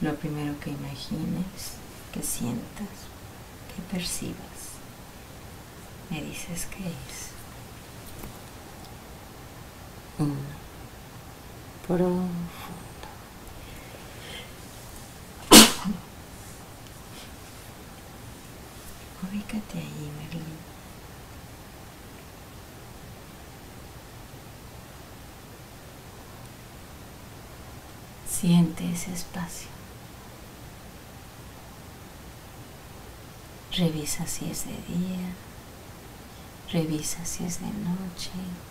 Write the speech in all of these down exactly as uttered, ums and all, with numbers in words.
lo primero que imagines, que sientas, que percibas. Me dices qué es. Uno. Profundo. Ubícate ahí, Merlín. Siente ese espacio. Revisa si es de día, revisa si es de noche,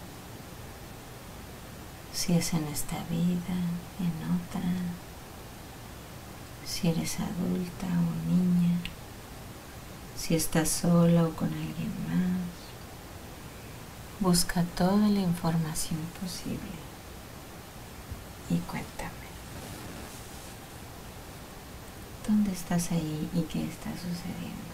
si es en esta vida, en otra, si eres adulta o niña, si estás sola o con alguien más. Busca toda la información posible y cuéntame. ¿Dónde estás ahí y qué está sucediendo?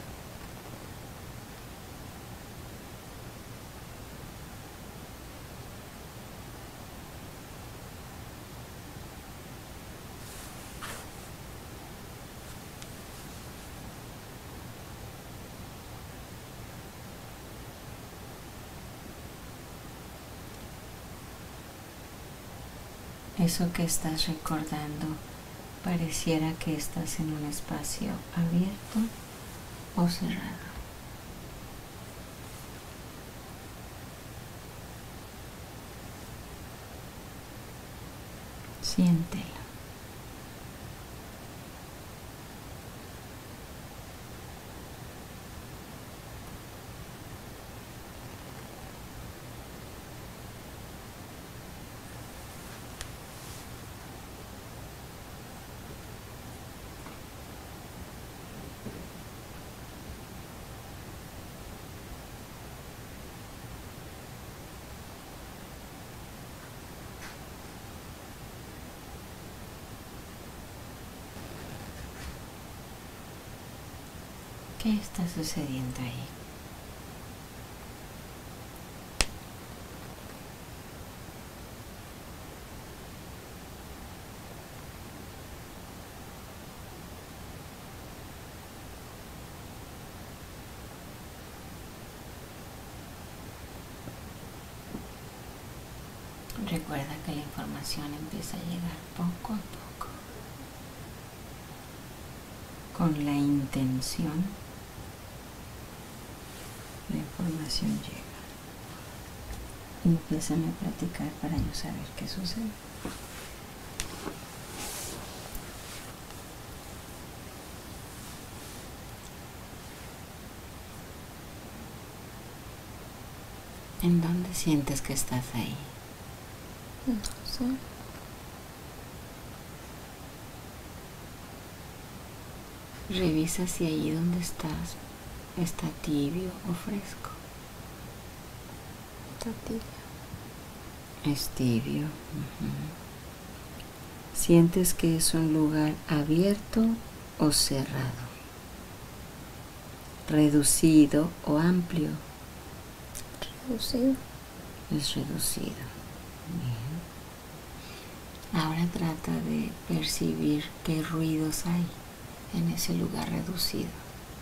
Eso que estás recordando pareciera que estás en un espacio abierto o cerrado. Siéntelo. ¿Qué está sucediendo ahí? Recuerda que la información empieza a llegar poco a poco, con la intención. La información llega. Empiezan a platicar para yo saber qué sucede. ¿En dónde sientes que estás ahí? No sé. Revisa si ahí donde estás está tibio o fresco. Está tibio. Es tibio. Uh-huh. ¿Sientes que es un lugar abierto o cerrado? ¿Reducido o amplio? Reducido. Es reducido. Bien. Ahora trata de percibir qué ruidos hay en ese lugar reducido.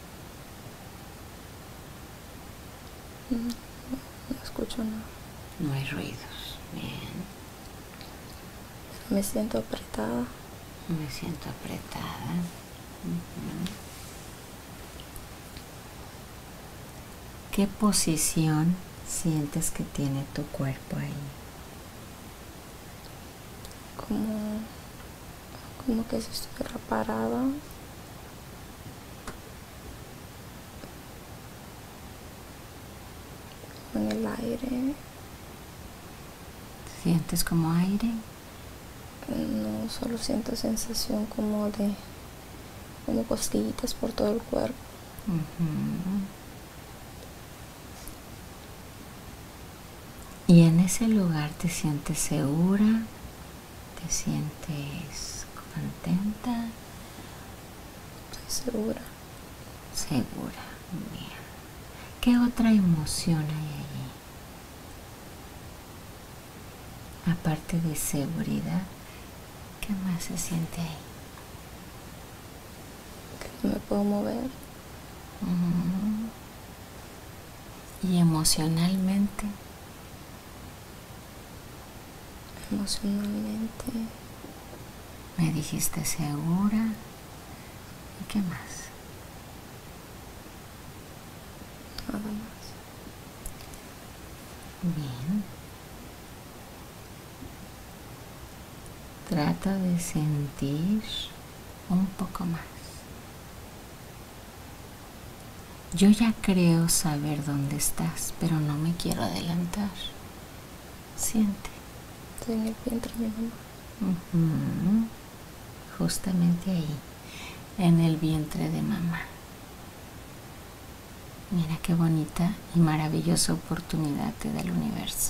No, no escucho nada. No hay ruidos. Bien. Me siento apretada. Me siento apretada. Uh-huh. ¿Qué posición sientes que tiene tu cuerpo ahí? Como, como que si estuviera parada. En el aire. ¿Sientes como aire? No, solo siento sensación como de como cosquillitas por todo el cuerpo. Uh-huh. Y en ese lugar te sientes segura, te sientes contenta. Estoy segura. Segura, bien. ¿Qué otra emoción hay allí? Aparte de seguridad, ¿qué más se siente ahí? no me puedo mover. Uh-huh. Y emocionalmente. Emocionalmente. Me dijiste segura. ¿Y qué más? Nada más. Bien. Trata de sentir un poco más. Yo ya creo saber dónde estás, pero no me quiero adelantar. Siente. Estoy en el vientre de mi mamá. Uh-huh. Justamente ahí, en el vientre de mamá. Mira qué bonita y maravillosa oportunidad te da el universo.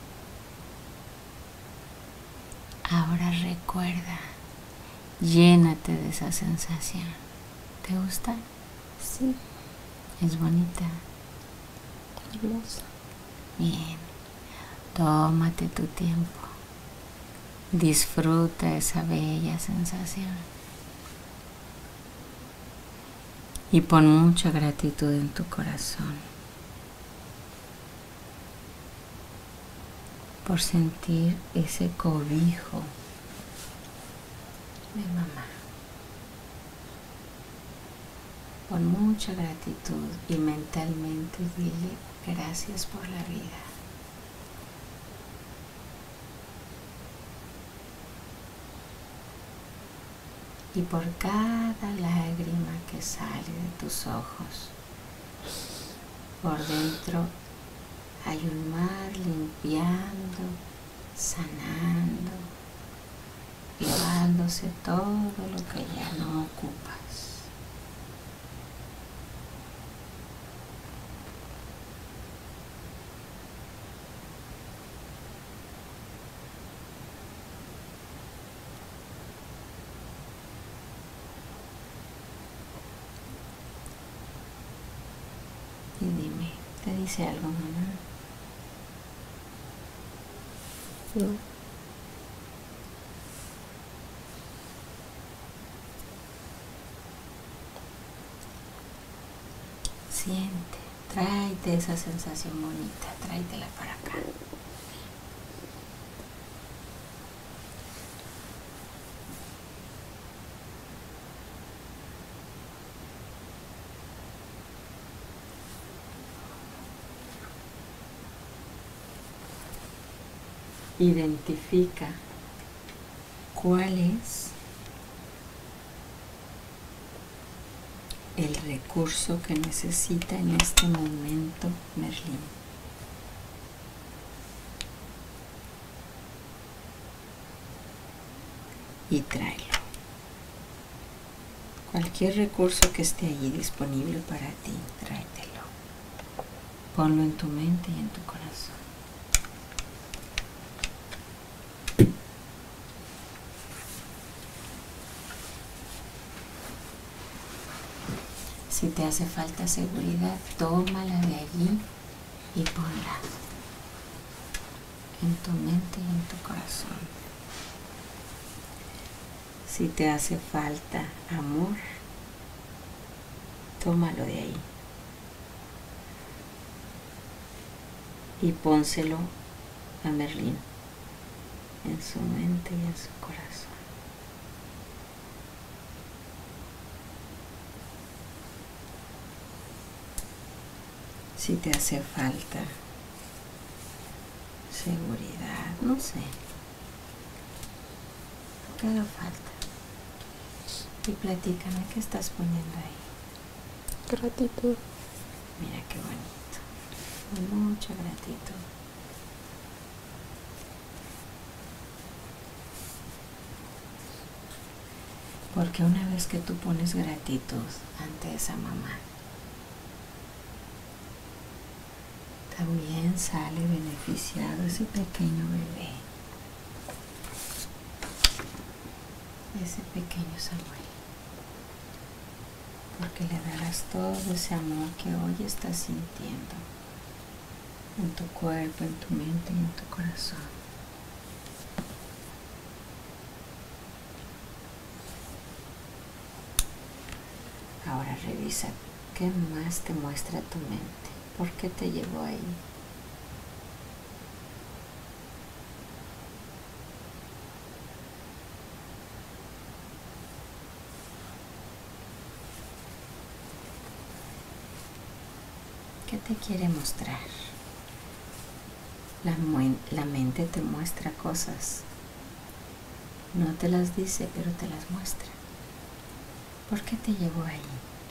Ahora recuerda, llénate de esa sensación. ¿Te gusta? Sí. Es bonita. Hermosa. Bien. Tómate tu tiempo. Disfruta esa bella sensación. Y pon mucha gratitud en tu corazón por sentir ese cobijo de mamá. Pon mucha gratitud y mentalmente dile gracias por la vida. Y por cada lágrima que sale de tus ojos, por dentro hay un mar limpiando, sanando, llevándose todo lo que ya no ocupas. Y dime, ¿te dice algo, mamá? No. Siente, tráete esa sensación bonita, tráetela para acá. Identifica cuál es el recurso que necesita en este momento Merlín. Y tráelo. Cualquier recurso que esté allí disponible para ti, tráetelo. Ponlo en tu mente y en tu corazón. Si te hace falta seguridad, tómala de allí y ponla en tu mente y en tu corazón. Si te hace falta amor, tómalo de ahí y pónselo a Merlín en su mente y en su corazón. Si te hace falta seguridad, no sé, ¿qué haga falta? Y platícame, ¿qué estás poniendo ahí? Gratitud. Mira qué bonito, mucha gratitud. Porque una vez que tú pones gratitud ante esa mamá, también sale beneficiado ese pequeño bebé, ese pequeño Samuel, porque le darás todo ese amor que hoy estás sintiendo en tu cuerpo, en tu mente y en tu corazón. Ahora revisa qué más te muestra tu mente. ¿Por qué te llevó ahí? ¿Qué te quiere mostrar? La, la mente te muestra cosas. No te las dice, pero te las muestra. ¿Por qué te llevó ahí?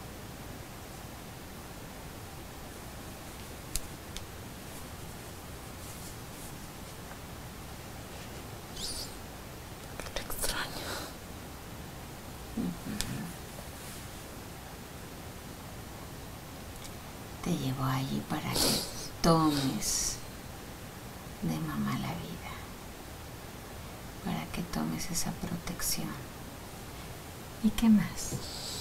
Qué extraño. Uh-huh. Te llevó allí para que tomes de mamá la vida, para que tomes esa protección. ¿Y qué más?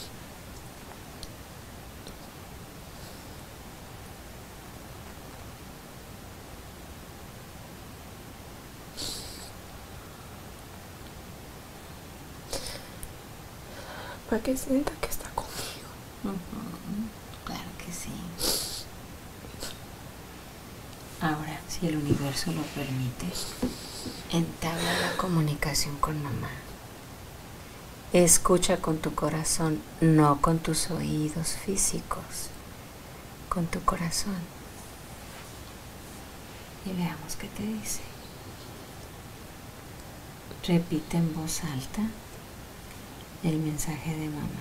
Para que sienta que está conmigo. Uh-huh. Claro que sí. Ahora, si el universo lo permite, entabla la comunicación con mamá. Escucha con tu corazón, no con tus oídos físicos, con tu corazón. Y veamos qué te dice. Repite en voz alta el mensaje de mamá.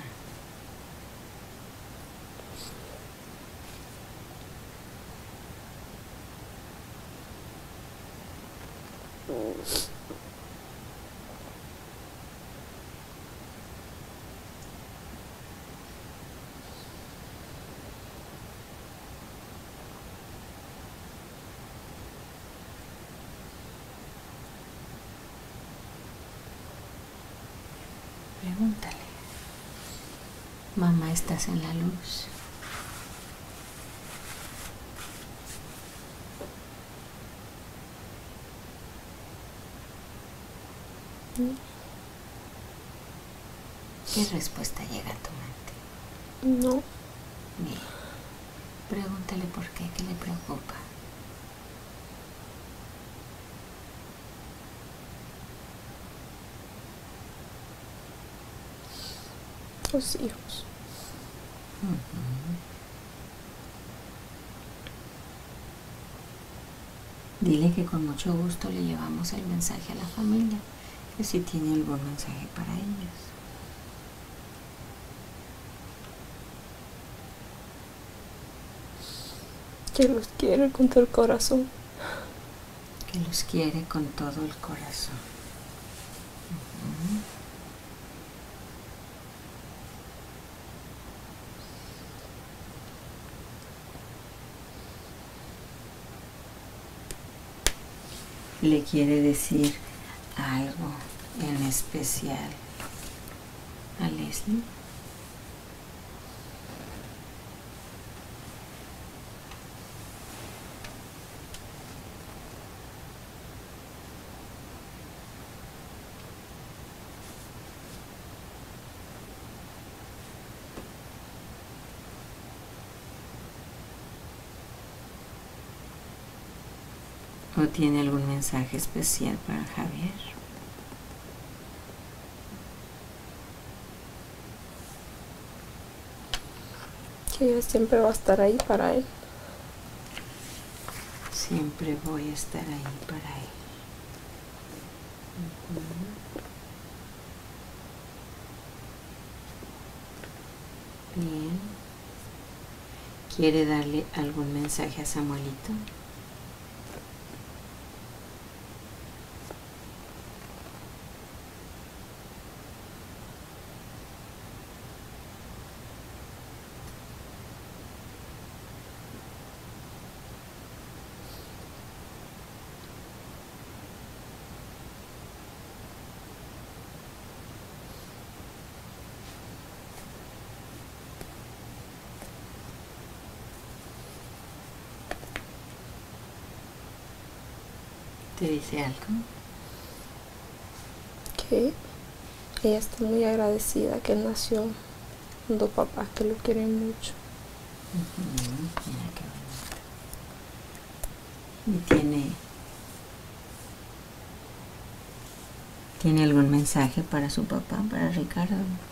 Pregúntale. Mamá, ¿estás en la luz? ¿Qué respuesta llega a tu mente? No. Bien. Pregúntale por qué, qué le preocupa. Los hijos. Uh-huh. Dile que con mucho gusto le llevamos el mensaje a la familia, que si tiene algún mensaje para ellos. Que los quiere con todo el corazón. Que los quiere con todo el corazón. Uh-huh. Le quiere decir algo en especial a Leslie. ¿O tiene algún mensaje especial para Javier? Que ella siempre va a estar ahí para él. Siempre voy a estar ahí para él. Uh-huh. Bien. ¿Quiere darle algún mensaje a Samuelito? ¿Te dice algo? Que ella está muy agradecida que él nació dos papás que lo quieren mucho. Uh-huh. Mira qué bonito. Y tiene, ¿tiene algún mensaje para su papá, para Ricardo?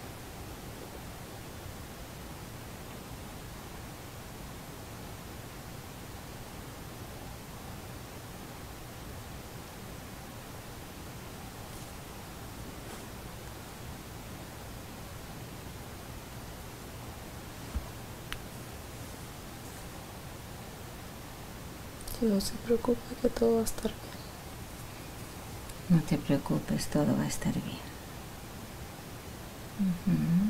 Que no se preocupe, que todo va a estar bien. No te preocupes, todo va a estar bien. Uh-huh.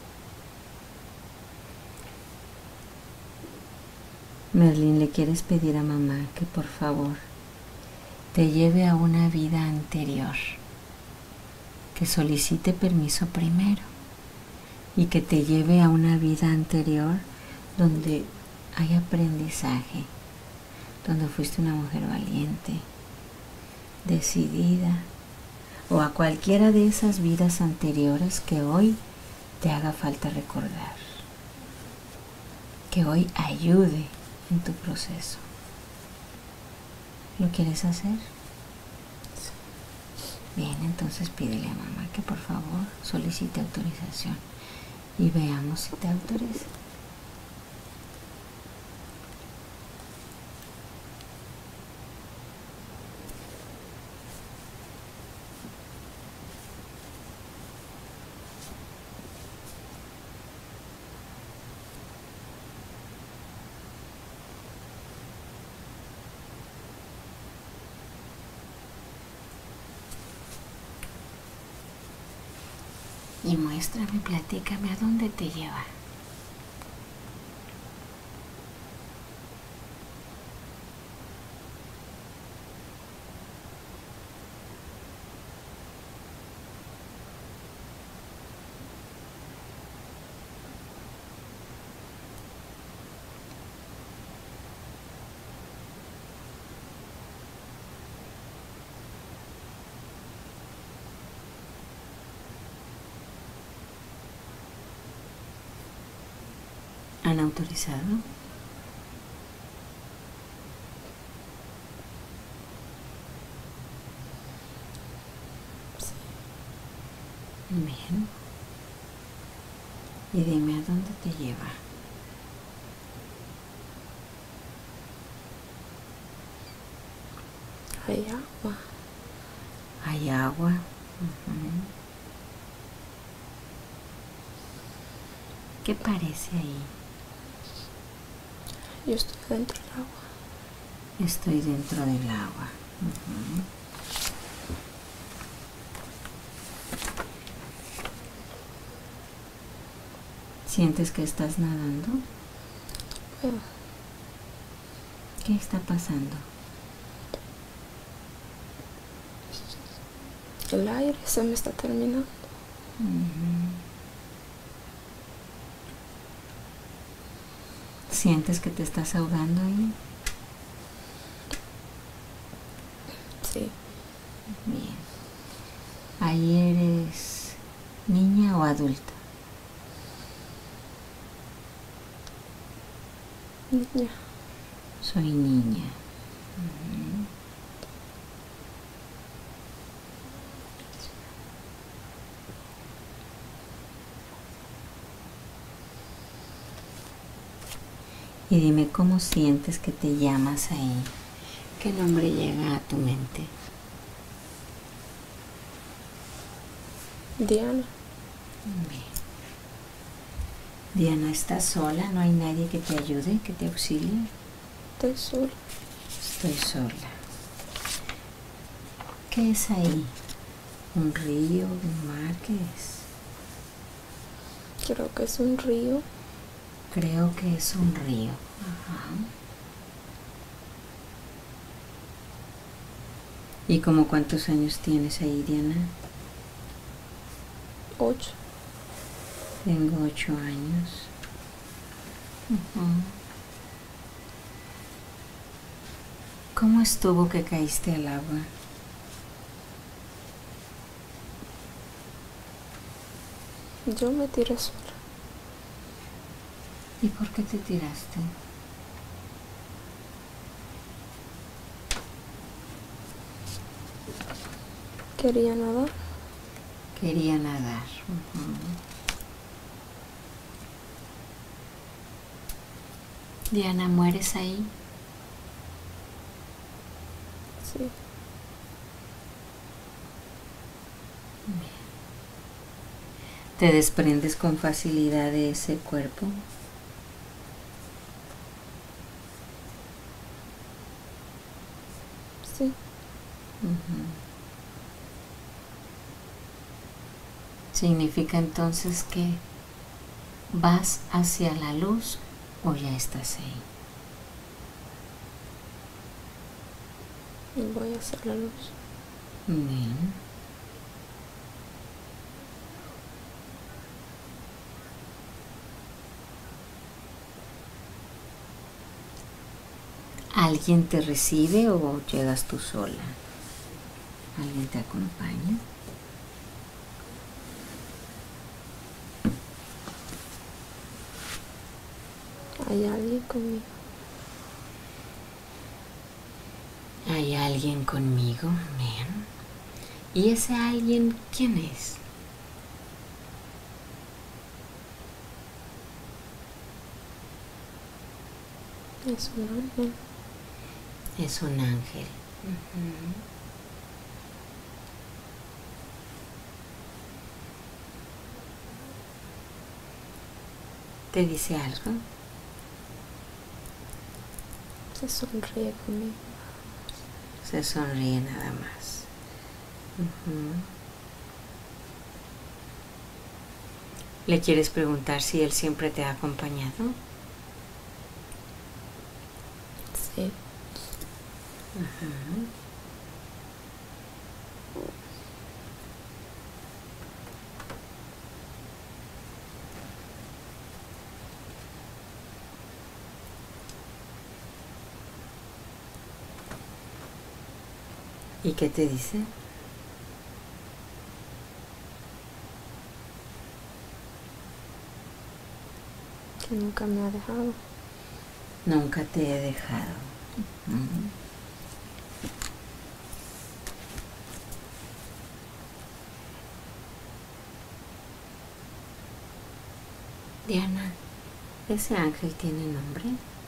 Merlín, ¿le quieres pedir a mamá que por favor te lleve a una vida anterior? Que solicite permiso primero y que te lleve a una vida anterior donde hay aprendizaje, donde fuiste una mujer valiente, decidida, o a cualquiera de esas vidas anteriores que hoy te haga falta recordar, que hoy ayude en tu proceso. ¿Lo quieres hacer? Sí. Bien, entonces pídele a mamá que por favor solicite autorización y veamos si te autoriza. Y muéstrame, platícame, ¿a dónde te lleva? ¿Han autorizado? Sí. Bien. Y dime, ¿a dónde te lleva? Hay agua. Hay agua. Uh-huh. ¿Qué parece ahí? Yo estoy dentro del agua. Estoy dentro del agua. Uh-huh. ¿Sientes que estás nadando? Bueno, ¿Qué está pasando? el aire se me está terminando. Uh-huh. ¿Sientes que te estás ahogando ahí? Sí. Bien. ¿Ahí eres niña o adulta? Niña. Soy niña. Uh-huh. Y dime, ¿cómo sientes que te llamas ahí? ¿Qué nombre llega a tu mente? Diana. Bien. Diana, ¿estás sola? ¿No hay nadie que te ayude, que te auxilie? Estoy sola. Estoy sola. ¿Qué es ahí? ¿Un río? ¿Un mar? ¿Qué es? Creo que es un río. Creo que es un río. Ajá. ¿Y como cuántos años tienes ahí, Diana? Ocho. Tengo ocho años. Uh-huh. ¿Cómo estuvo que caíste al agua? Yo me tiré sola. ¿Y por qué te tiraste? Quería nadar. Quería nadar. Uh-huh. Diana, ¿mueres ahí? Sí. Bien. ¿Te desprendes con facilidad de ese cuerpo? Sí. Uh-huh. ¿Significa entonces que vas hacia la luz o ya estás ahí? Y voy a hacer la luz. Bien. ¿Alguien te recibe o llegas tú sola? ¿Alguien te acompaña? Hay alguien conmigo. ¿Hay alguien conmigo? Bien. ¿Y ese alguien quién es? Es un ángel. Es un ángel. Uh-huh. ¿Te dice algo? Se sonríe conmigo. Se sonríe nada más. Uh-huh. ¿Le quieres preguntar si él siempre te ha acompañado? Sí. Uh-huh. ¿Y qué te dice? Que nunca me ha dejado. Nunca te he dejado. Uh-huh. Diana, ¿ese ángel tiene nombre?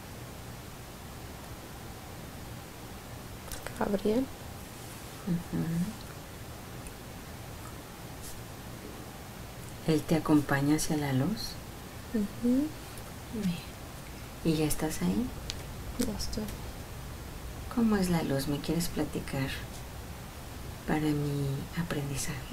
Gabriel. Uh-huh. ¿Él te acompaña hacia la luz? Uh-huh. Bien. ¿Y ya estás ahí? Ya estoy. ¿Cómo es la luz? ¿Me quieres platicar para mi aprendizaje?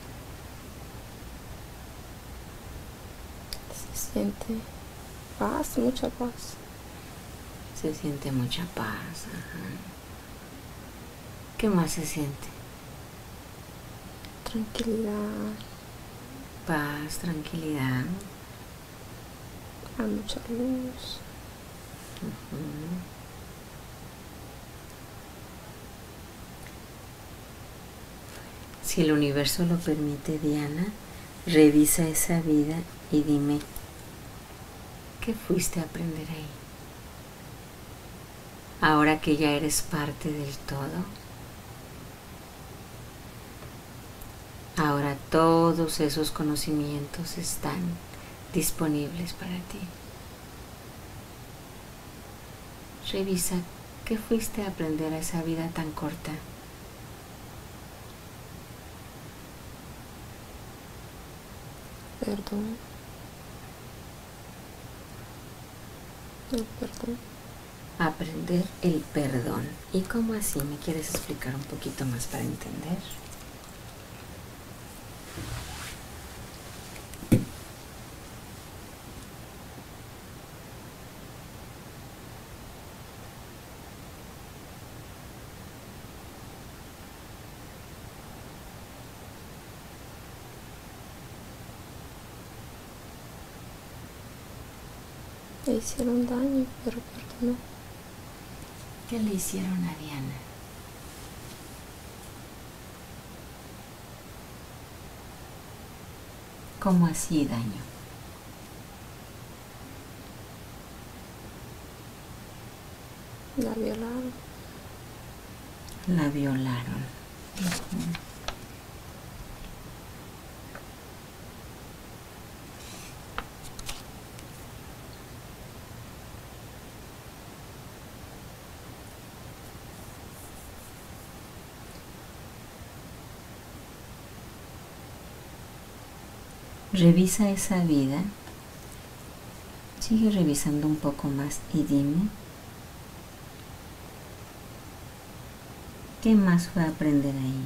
Se siente paz, mucha paz. Se siente mucha paz. Ajá. ¿Qué más se siente? Tranquilidad. Paz, tranquilidad. Hay mucha luz. Uh-huh. Si el universo lo permite, Diana, revisa esa vida y dime, ¿qué fuiste a aprender ahí? Ahora que ya eres parte del todo, ahora todos esos conocimientos están disponibles para ti. Revisa, ¿qué fuiste a aprender a esa vida tan corta? Perdón. El perdón. Aprender el perdón. ¿Y cómo así? ¿Me quieres explicar un poquito más para entender? Le hicieron daño, pero perdonó. ¿Qué le hicieron a Diana? ¿Cómo así daño? La violaron. La violaron. Uh-huh. Revisa esa vida. Sigue revisando un poco más y dime, ¿qué más fue a aprender ahí?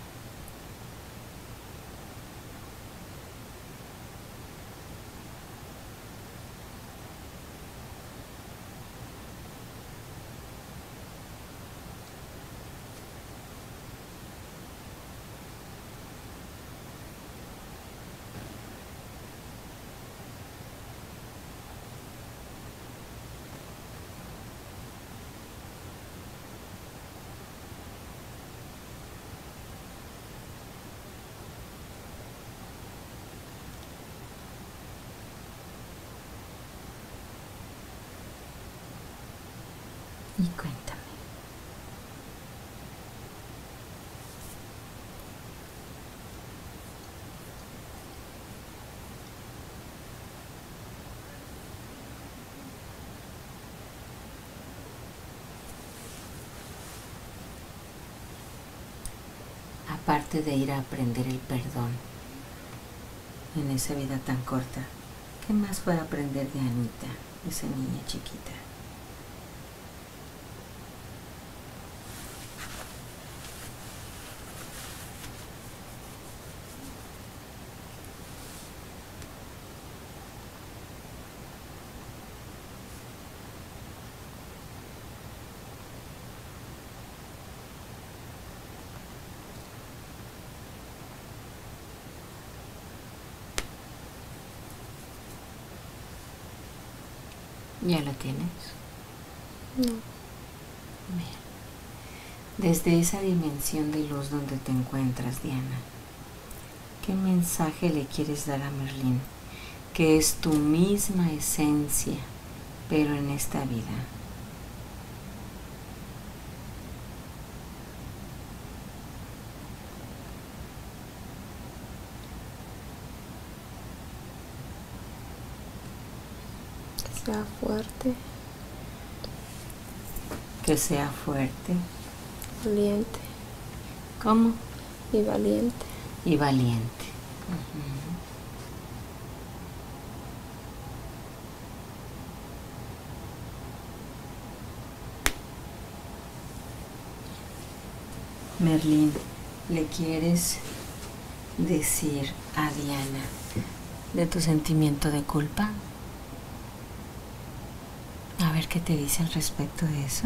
Y cuéntame. Aparte de ir a aprender el perdón en esa vida tan corta, ¿qué más fue a aprender de Anita, esa niña chiquita? ¿Ya lo tienes? No. Bien. Desde esa dimensión de luz donde te encuentras, Diana, ¿qué mensaje le quieres dar a Merlín? Que es tu misma esencia, pero en esta vida. Que sea fuerte. Que sea fuerte. Valiente. ¿Cómo? Y valiente. Y valiente. Uh-huh. Merlín, ¿le quieres decir a Diana de tu sentimiento de culpa? A ver qué te dice al respecto de eso.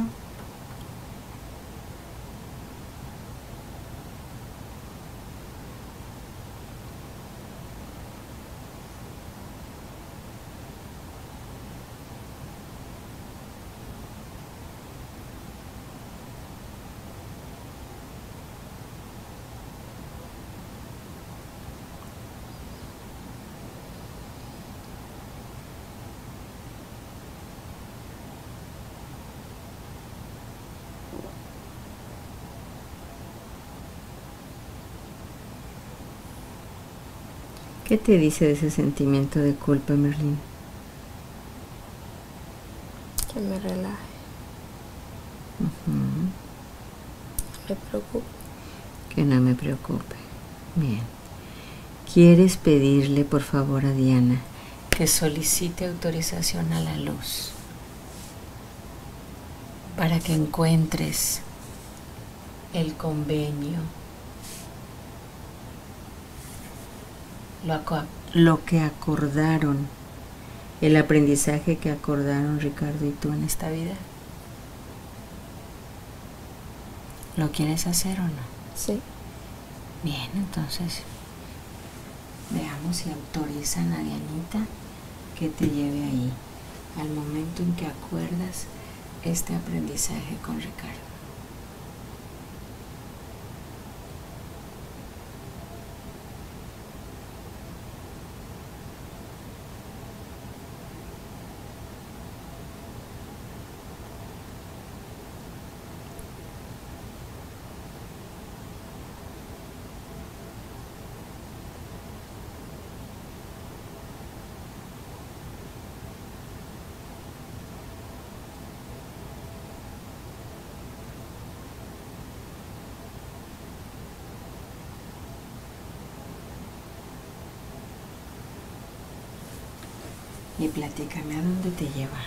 ¿Qué te dice de ese sentimiento de culpa, Merlín? Que me relaje. Uh-huh. Me preocupe. Que no me preocupe. Bien. ¿Quieres pedirle, por favor, a Diana que solicite autorización a la luz para que encuentres el convenio, lo, lo que acordaron, el aprendizaje que acordaron Ricardo y tú en esta vida? ¿Lo quieres hacer o no? Sí. Bien, entonces veamos si autorizan a Dianita que te lleve ahí, al momento en que acuerdas este aprendizaje con Ricardo. Y platícame a dónde te lleva.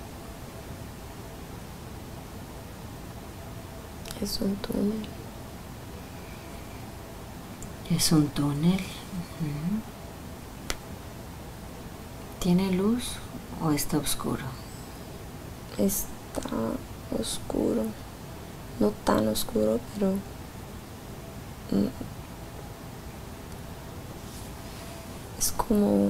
Es un túnel. Es un túnel. Uh-huh. ¿Tiene luz o está oscuro? Está oscuro. No tan oscuro, pero mm, es como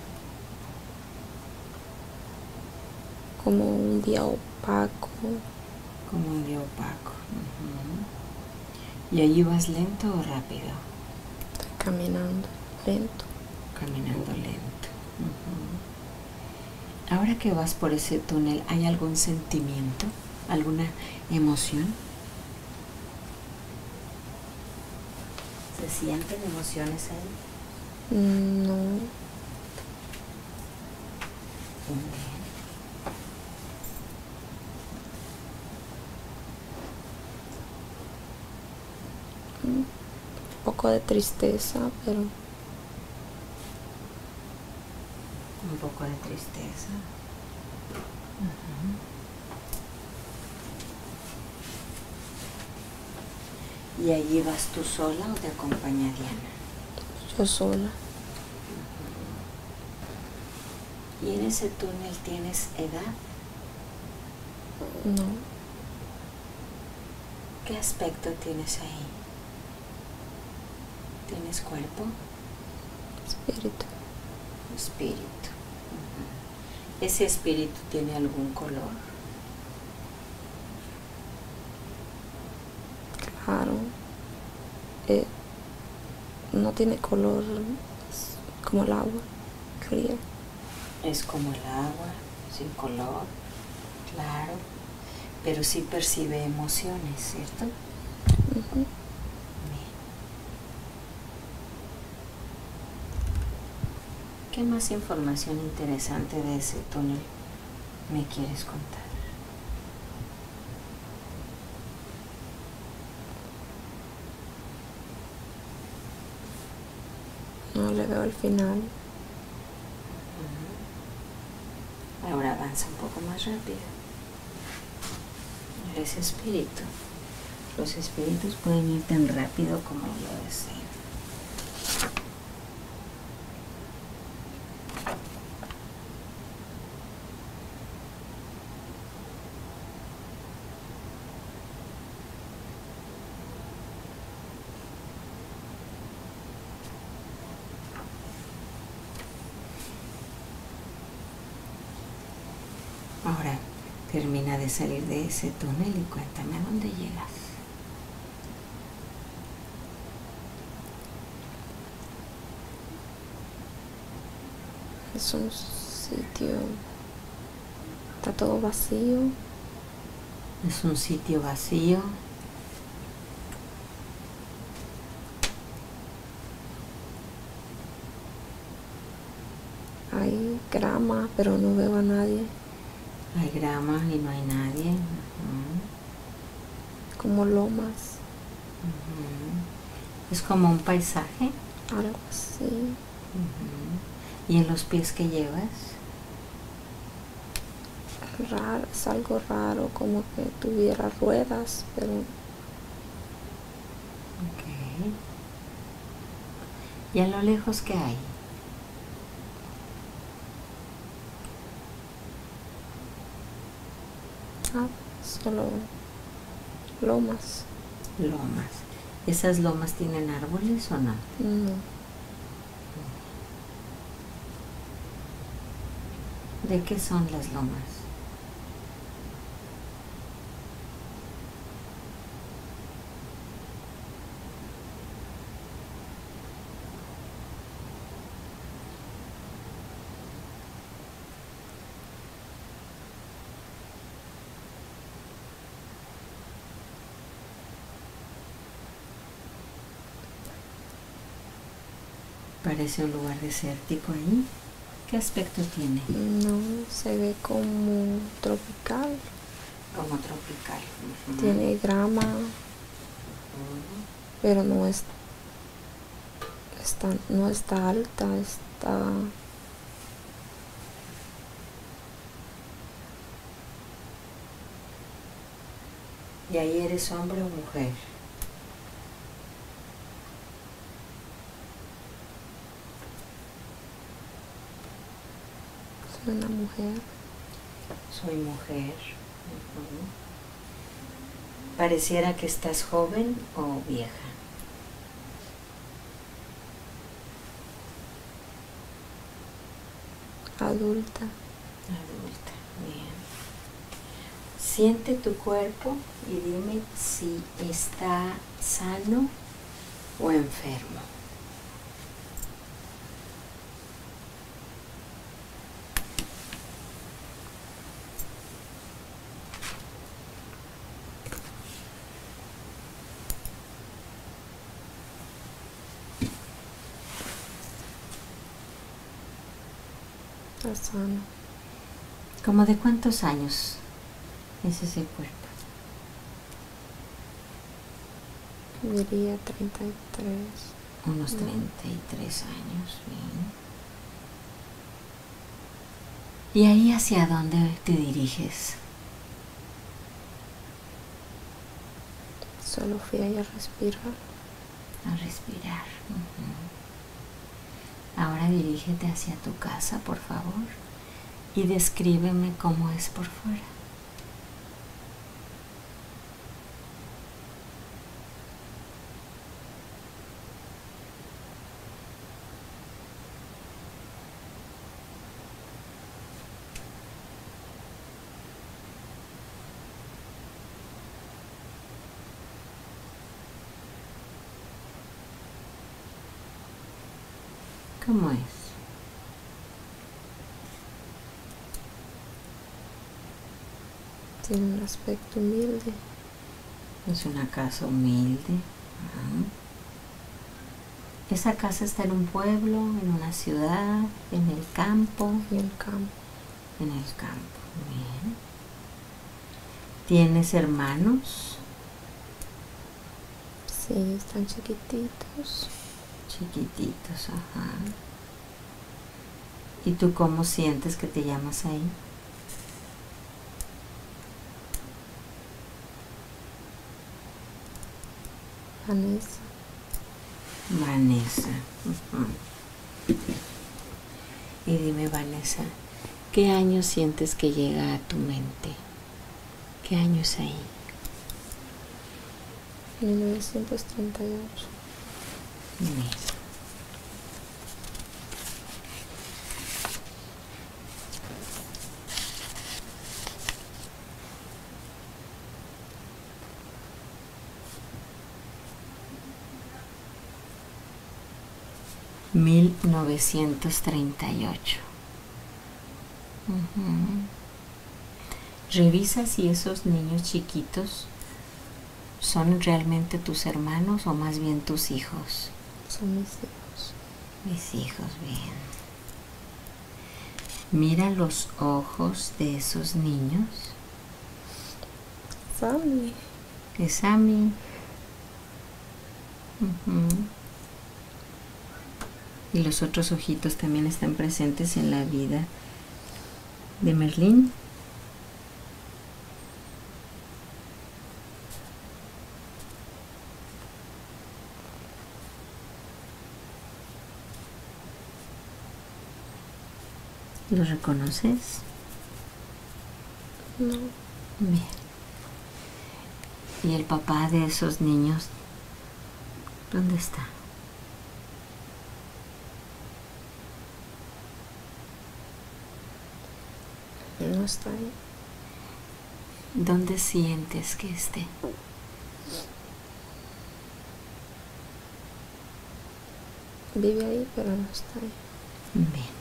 como un día opaco. Como un día opaco. Uh-huh. ¿Y allí vas lento o rápido? Estoy caminando lento. Caminando lento. Uh-huh. Ahora que vas por ese túnel, ¿hay algún sentimiento? ¿Alguna emoción? ¿Se sienten emociones ahí? No. Bien. Un poco de tristeza, pero un poco de tristeza. Uh-huh. ¿Y allí vas tú sola o te acompaña Diana? Yo sola. Uh-huh. ¿Y en ese túnel tienes edad? No. ¿Qué aspecto tienes ahí? ¿Tienes cuerpo? Espíritu. Espíritu. Uh-huh. ¿Ese espíritu tiene algún color? Claro. Eh, no tiene color, es como el agua, clear. Es como el agua, sin color, claro, pero sí percibe emociones, ¿cierto? Uh-huh. ¿Qué más información interesante de ese túnel me quieres contar? No le veo el final. Uh-huh. Ahora avanza un poco más rápido. Eres espíritu. Los espíritus pueden ir tan rápido como lo deseen. Ahora termina de salir de ese túnel y cuéntame a dónde llegas. Es un sitio, está todo vacío. Es un sitio vacío. Hay grama, pero no veo a nadie. Hay grama y no hay nadie. Uh-huh. Como lomas. Uh-huh. Es como un paisaje. Algo así. Uh-huh. ¿Y en los pies que llevas? Raro, es algo raro, como que tuviera ruedas, pero... Ok. ¿Y a lo lejos qué hay? Ah, solo lomas. Lomas. ¿Esas lomas tienen árboles o no? No. ¿De qué son las lomas? Parece un lugar desértico ahí. ¿Qué aspecto tiene? No, se ve como tropical. Como tropical. Uh-huh. Tiene grama, uh-huh. Pero no es, está, no está alta, está ¿Y ahí eres hombre o mujer? Soy una mujer. Soy mujer. Uh-huh. Pareciera que estás joven o vieja. Adulta. Adulta, bien. Siente tu cuerpo y dime si está sano o enfermo. Está sano. ¿Cómo de cuántos años es ese cuerpo? Diría treinta y tres. Unos treinta y tres años, bien. ¿Y ahí hacia dónde te diriges? Solo fui ahí a respirar. A respirar. Uh-huh. Ahora dirígete hacia tu casa, por favor, y descríbeme cómo es por fuera. ¿Cómo es? Tiene un aspecto humilde. Es una casa humilde. Uh-huh. ¿Esa casa está en un pueblo, en una ciudad, en el campo? En el campo. En el campo, bien. ¿Tienes hermanos? Sí, están chiquititos. Chiquititos, ajá. ¿Y tú cómo sientes que te llamas ahí? Vanessa. Vanessa. Uh-huh. Y dime, Vanessa, ¿qué año sientes que llega a tu mente? ¿Qué año es ahí? mil novecientos treinta y ocho. Bien. mil novecientos treinta y ocho. Uh-huh. Revisa si esos niños chiquitos son realmente tus hermanos o más bien tus hijos. Son mis hijos. Mis hijos, bien. Mira los ojos de esos niños. Sammy. Es Sammy. Uh-huh. Y los otros ojitos también están presentes en la vida de Merlín. ¿Lo reconoces? No. Bien. ¿Y el papá de esos niños? ¿Dónde está? No está ahí. ¿Dónde sientes que esté? Vive ahí, pero no está ahí. Bien.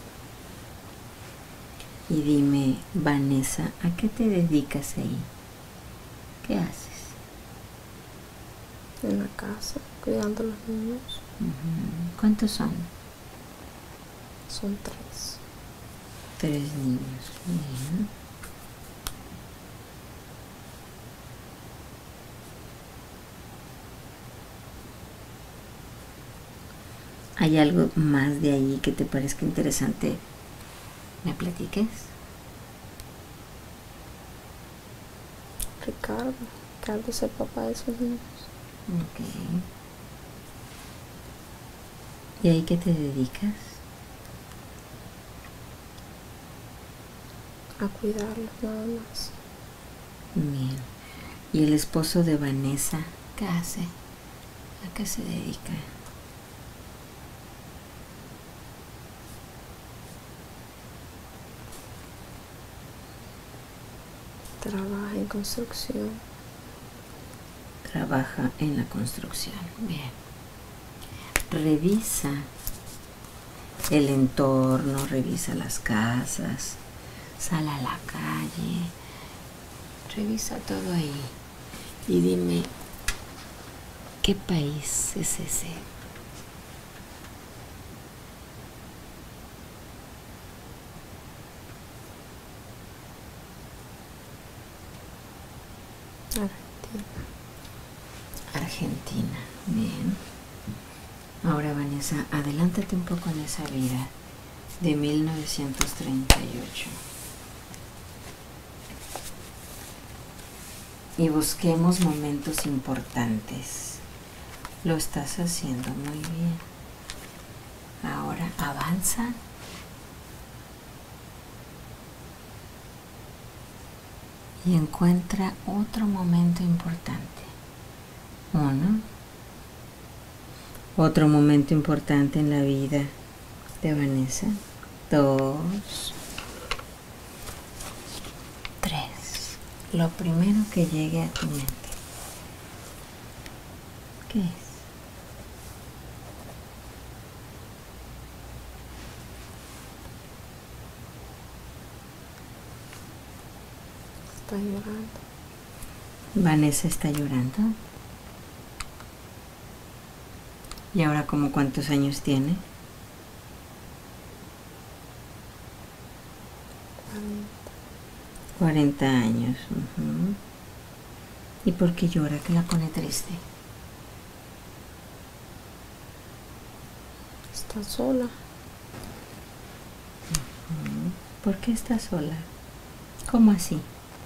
Y dime, Vanessa, ¿a qué te dedicas ahí? ¿Qué haces? En la casa, cuidando a los niños. Uh-huh. ¿Cuántos son? Son tres. Tres niños. Bien. ¿Hay algo más de ahí que te parezca interesante? ¿Me platiques? Ricardo. Ricardo es el papá de sus niños. Ok. ¿Y ahí qué te dedicas? A cuidarlos nada más. Bien. ¿Y el esposo de Vanessa qué hace? ¿A qué se dedica? Trabaja en construcción. Trabaja en la construcción. Bien. Revisa el entorno, revisa las casas, sal a la calle, revisa todo ahí y dime, ¿qué país es ese? Argentina. Argentina, bien. Ahora, Vanessa, adelántate un poco en esa vida de mil novecientos treinta y ocho. Y busquemos momentos importantes. Lo estás haciendo muy bien. Ahora avanza. Y encuentra otro momento importante. Uno. Otro momento importante en la vida de Vanessa. Dos. Tres. Lo primero que llegue a tu mente. ¿Qué es? Está llorando. Vanessa está llorando. ¿Y ahora como cuántos años tiene? cuarenta años. Uh-huh. ¿Y por qué llora? ¿Qué la pone triste? Está sola. Uh-huh. ¿Por qué está sola? ¿Cómo así?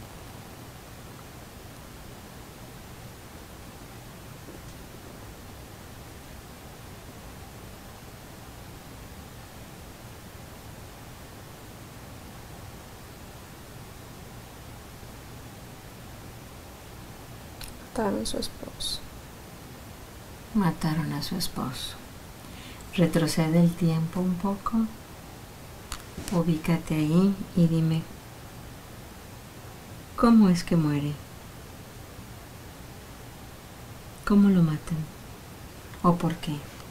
Mataron a su esposo. Mataron a su esposo. Retrocede el tiempo un poco. Ubícate ahí y dime, ¿cómo es que muere? ¿Cómo lo matan? ¿O por qué?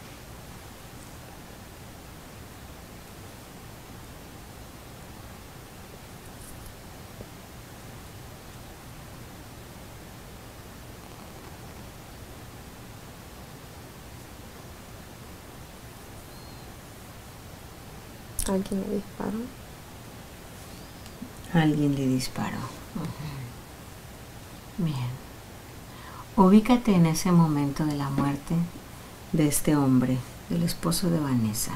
Alguien le disparó. Alguien le disparó. Uh-huh. Bien. Ubícate en ese momento de la muerte de este hombre, del esposo de Vanessa.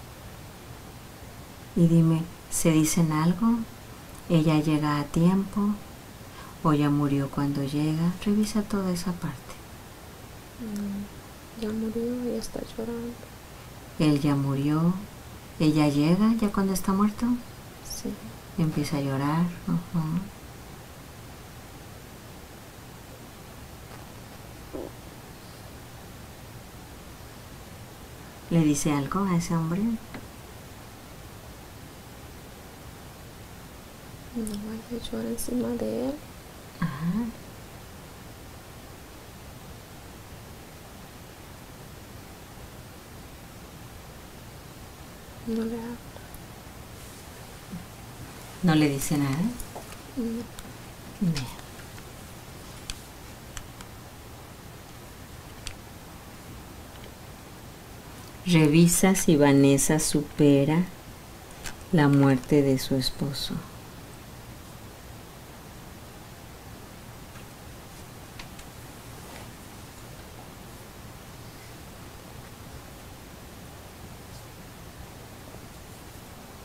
Y dime, ¿se dicen algo? ¿Ella llega a tiempo? ¿O ya murió cuando llega? Revisa toda esa parte. No, ya murió, ella está llorando. Él ya murió. ¿Ella llega ya cuando está muerto? Sí. Empieza a llorar. Uh-huh. ¿Le dice algo a ese hombre? No, ella llora encima de él. Ajá. No le habla. ¿No le dice nada? No. Bien. Revisa si Vanessa supera la muerte de su esposo.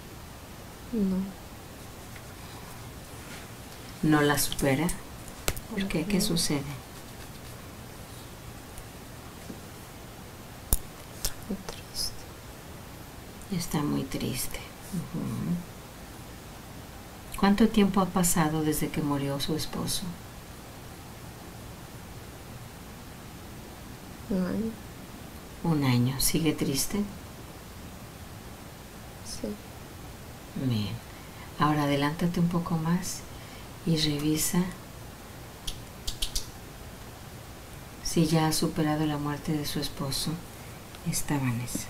No. ¿No la supera? ¿Por qué? ¿Qué sucede? Muy triste. Está muy triste. Uh-huh. ¿Cuánto tiempo ha pasado desde que murió su esposo? Un año. Un año. ¿Sigue triste? Sí. Bien. Ahora adelántate un poco más y revisa si ya ha superado la muerte de su esposo. Está Vanessa.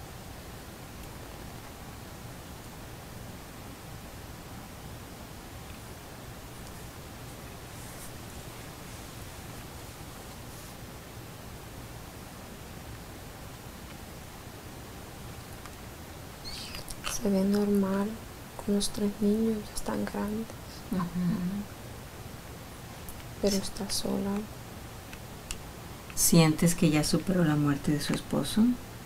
Se ve normal con los tres niños, ya están grandes. Uh-huh. Pero está sola. ¿Sientes que ya superó la muerte de su esposo?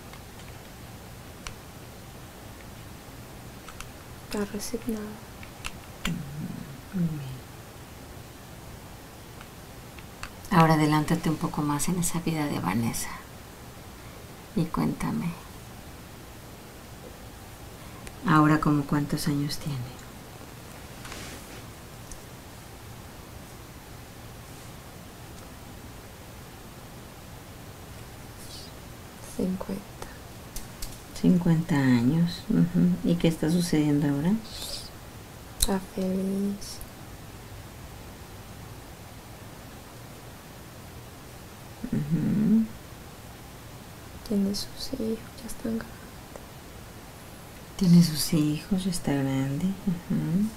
Está resignada. Uh-huh. Bien. Ahora adelántate un poco más en esa vida de Vanessa y cuéntame. Ahora, ¿como cuántos años tiene? Cincuenta. Cincuenta años. Uh-huh. ¿Y qué está sucediendo ahora? Está feliz. Uh-huh. Tiene sus hijos, ya están grandes. Tiene sus hijos, ya está grande. Uh-huh.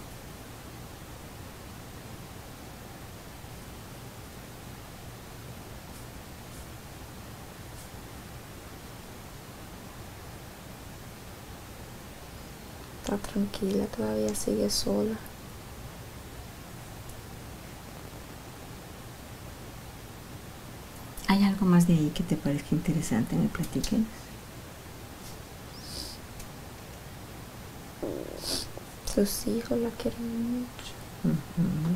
Está tranquila, todavía sigue sola. ¿Hay algo más de ahí que te parezca interesante? ¿Me platiques? Sus hijos la quieren mucho. Uh-huh.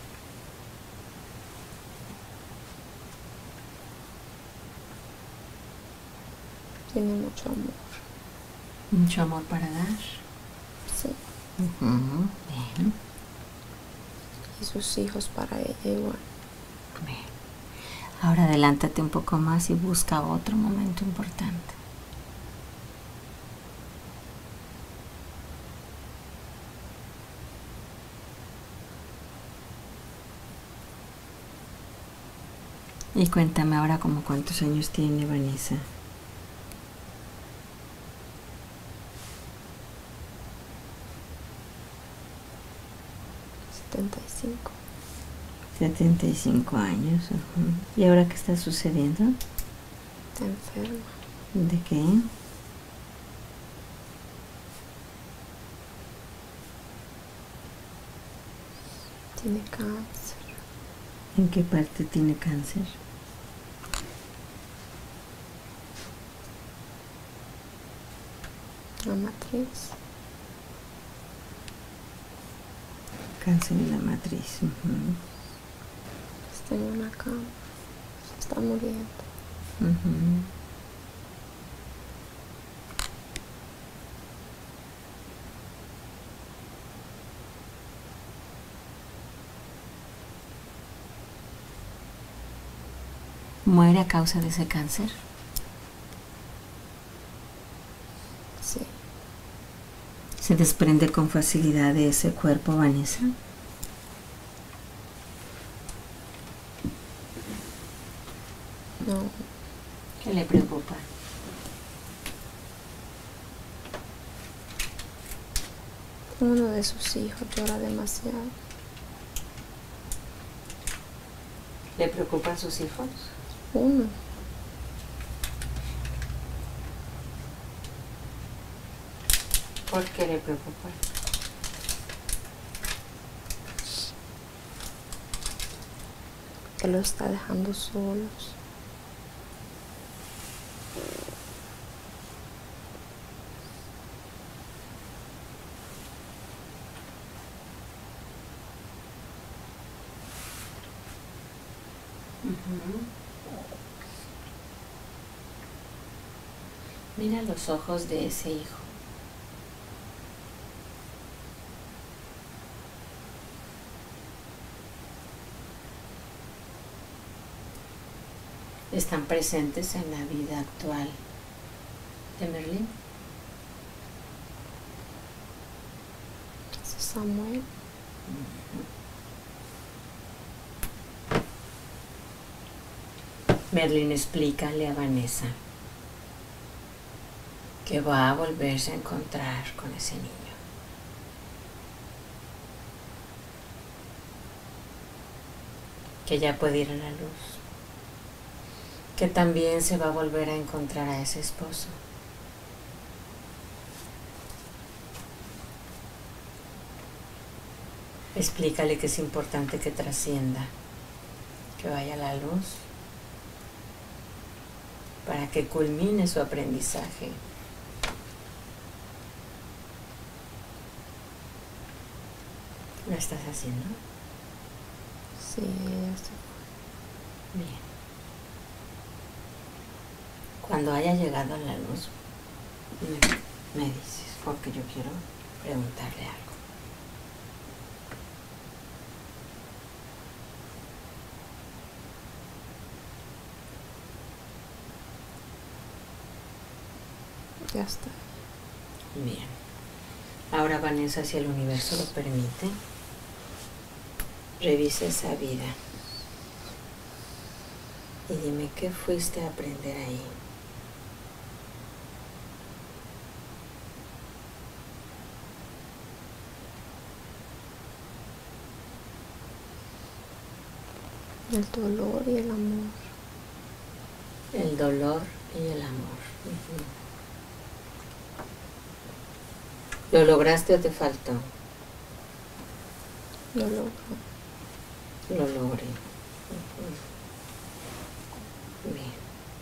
Tiene mucho amor. Mucho amor para dar. Sí. Uh-huh. Bien. Y sus hijos para ella igual. Bien. Ahora adelántate un poco más y busca otro momento importante. Y cuéntame ahora como cuántos años tiene Vanessa. setenta y cinco. setenta y cinco años. Uh-huh. ¿Y ahora qué está sucediendo? Está enferma. ¿De qué? Tiene cáncer. ¿En qué parte tiene cáncer? La matriz. Cáncer en la matriz. Uh-huh. Está en una cama. Se está muriendo. Uh-huh. ¿Muere a causa de ese cáncer? Sí. ¿Se desprende con facilidad de ese cuerpo, Vanessa? No. ¿Qué le preocupa? Uno de sus hijos llora demasiado. ¿Le preocupan sus hijos? Uno. ¿Por qué le preocupa? Que lo está dejando solos. Uh-huh. Mira los ojos de ese hijo. Están presentes en la vida actual de Merlín. Samuel. Merlín, explícale a Vanessa que va a volverse a encontrar con ese niño. Que ya puede ir a la luz. Que también se va a volver a encontrar a ese esposo. Explícale que es importante que trascienda, que vaya a la luz, para que culmine su aprendizaje. ¿Lo estás haciendo? Sí, ya sé. Bien. Cuando haya llegado a la luz, me, me dices, porque yo quiero preguntarle algo. Ya está. Bien. Ahora, Vanessa, si el universo lo permite, revisa esa vida y dime qué fuiste a aprender ahí. El dolor y el amor. El dolor y el amor. Uh-huh. ¿Lo lograste o te faltó? Lo logró. Lo logré. Uh-huh. Bien.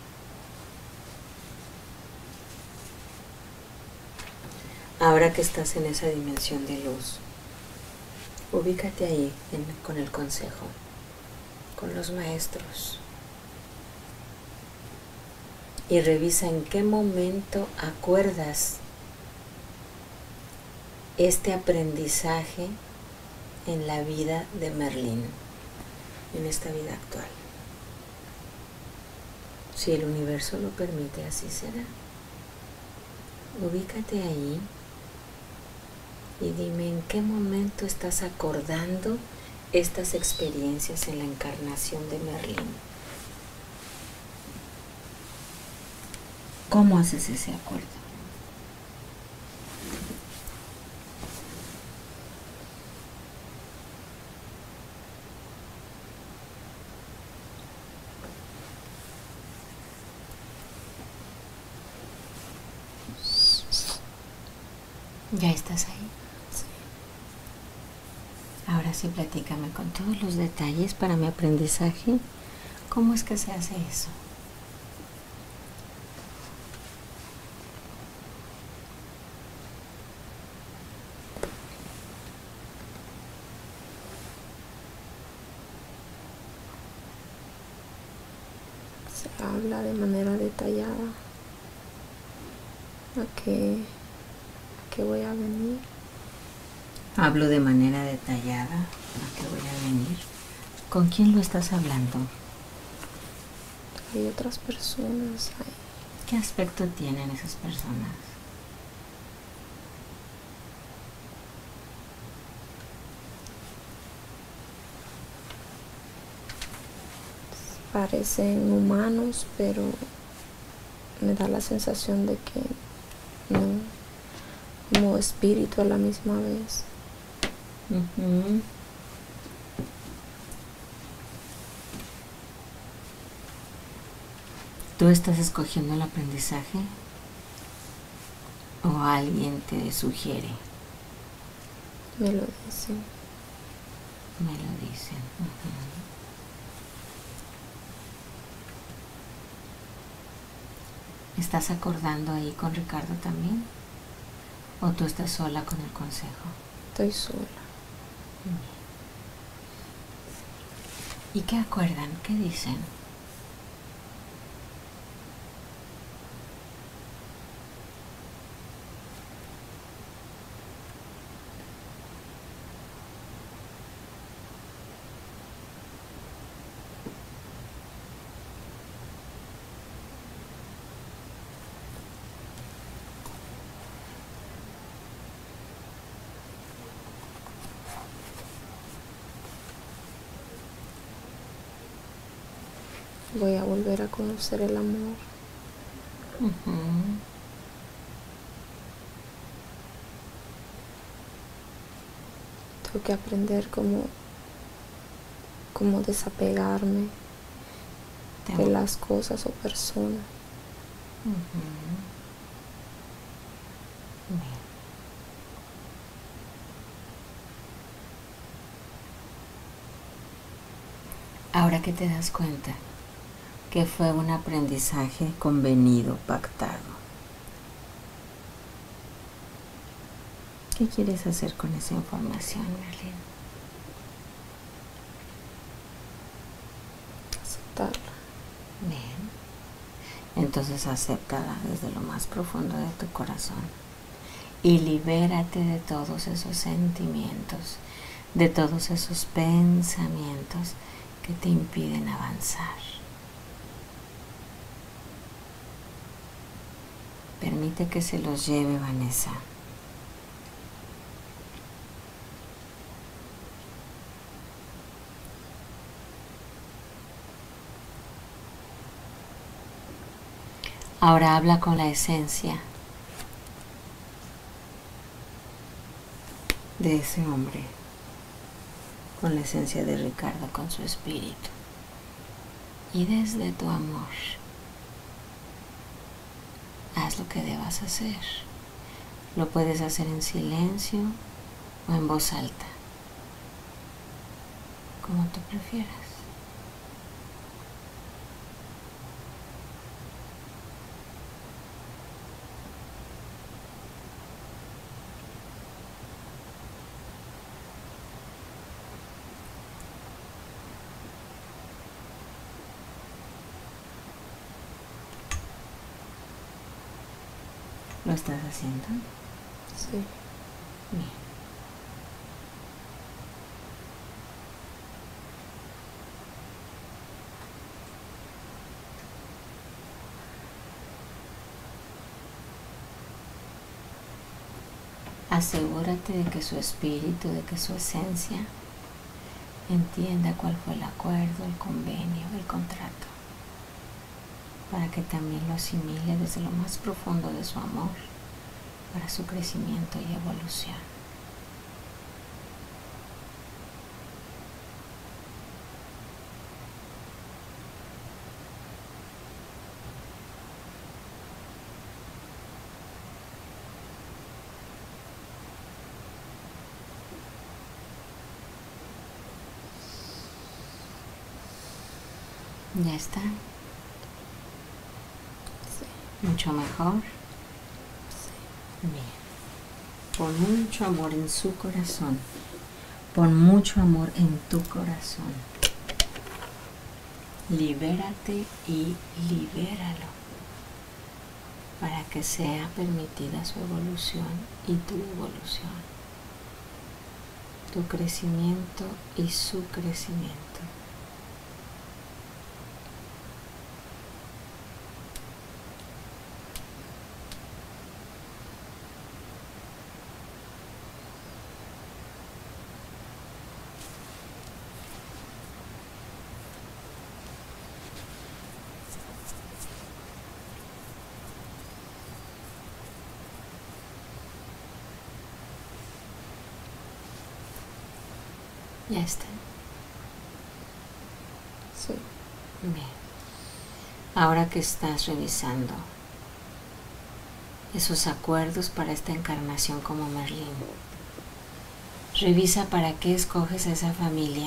Ahora que estás en esa dimensión de luz, ubícate ahí en, con el consejo, con los maestros, y revisa en qué momento acuerdas este aprendizaje en la vida de Merlín, en esta vida actual. Si el universo lo permite, así será. Ubícate ahí y dime en qué momento estás acordando estas experiencias en la encarnación de Merlín. ¿Cómo haces ese acuerdo? ¿Ya estás ahí? Sí. Ahora sí, platícame con todos los detalles para mi aprendizaje. ¿Cómo es que se hace eso? Se habla de manera detallada a qué, a qué voy a venir. Hablo de manera detallada a qué voy a venir. ¿Con quién lo estás hablando? Hay otras personas ahí. ¿Qué aspecto tienen esas personas? Parecen humanos, pero me da la sensación de que no, como espíritu a la misma vez. Uh-huh. ¿Tú estás escogiendo el aprendizaje o alguien te sugiere? Me lo dicen. Me lo dicen. Uh-huh. ¿Estás acordando ahí con Ricardo también? ¿O tú estás sola con el consejo? Estoy sola. ¿Y qué acuerdan? ¿Qué dicen? Voy a volver a conocer el amor. Uh-huh. Tengo que aprender cómo, cómo desapegarme Te de las cosas o personas. Uh-huh. Bien. Ahora que te das cuenta que fue un aprendizaje convenido, pactado, ¿qué quieres hacer con esa información, Merlin? Aceptarla. Bien. Entonces acéptala desde lo más profundo de tu corazón y libérate de todos esos sentimientos, de todos esos pensamientos que te impiden avanzar. Permite que se los lleve, Vanessa. Ahora habla con la esencia de ese hombre, con la esencia de Ricardo, con su espíritu. Y desde tu amor, haz lo que debas hacer. Lo puedes hacer en silencio o en voz alta, como tú prefieras. ¿Lo estás haciendo? Sí. Bien. Asegúrate de que su espíritu, de que su esencia entienda cuál fue el acuerdo, el convenio, el contrato, para que también lo asimile desde lo más profundo de su amor, para su crecimiento y evolución. ¿Ya está? Sí. ¿Mucho mejor? Sí. Bien. Pon mucho amor en su corazón. Pon mucho amor en tu corazón. Libérate y libéralo para que sea permitida su evolución y tu evolución, tu crecimiento y su crecimiento. ¿Ya está? Sí. Bien. Ahora que estás revisando esos acuerdos para esta encarnación como Merlin, revisa para qué escoges a esa familia.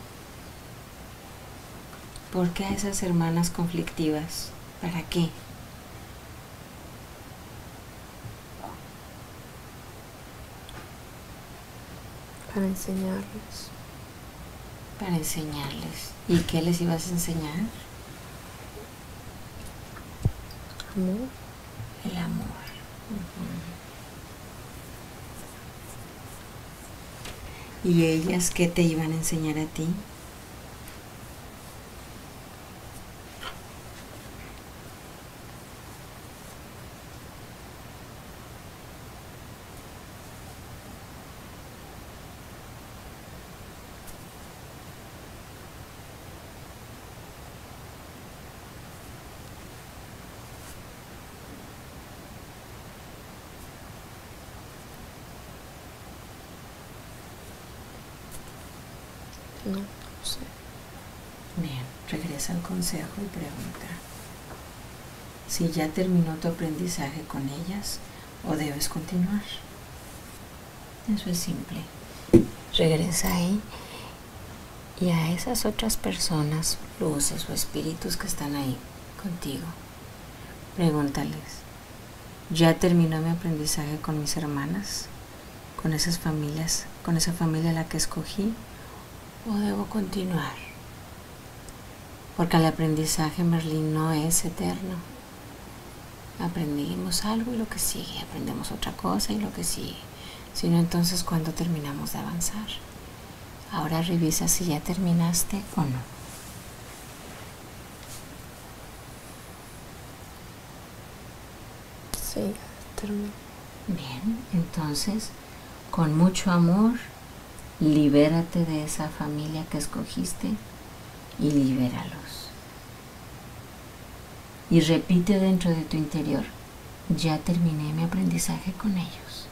¿Por qué a esas hermanas conflictivas? ¿Para qué? Para enseñarles. para enseñarles. ¿Y qué les ibas a enseñar? Amor. El amor. Uh-huh. ¿Y ellas qué te iban a enseñar a ti? No, no sé. Bien, regresa al consejo y pregunta si ya terminó tu aprendizaje con ellas o debes continuar. Eso es simple. Regresa ahí y a esas otras personas, luces o espíritus que están ahí contigo, pregúntales, ¿ya terminó mi aprendizaje con mis hermanas? ¿Con esas familias, con esa familia a la que escogí? ¿O debo continuar? Porque el aprendizaje, Merlín, no es eterno. Aprendimos algo y lo que sigue, aprendemos otra cosa y lo que sigue. Sino entonces, ¿cuándo terminamos de avanzar? Ahora revisa si ya terminaste o no. Sí, ya terminé. Bien, entonces, con mucho amor, libérate de esa familia que escogiste y libéralos. Y repite dentro de tu interior, ya terminé mi aprendizaje con ellos.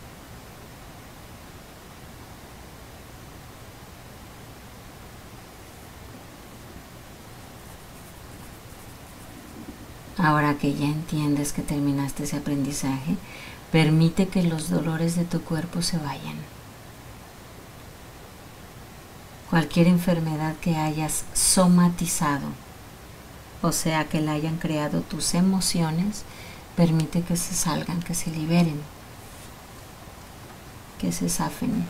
Ahora que ya entiendes que terminaste ese aprendizaje, permite que los dolores de tu cuerpo se vayan. Cualquier enfermedad que hayas somatizado, o sea, que la hayan creado tus emociones, permite que se salgan, que se liberen, que se zafen.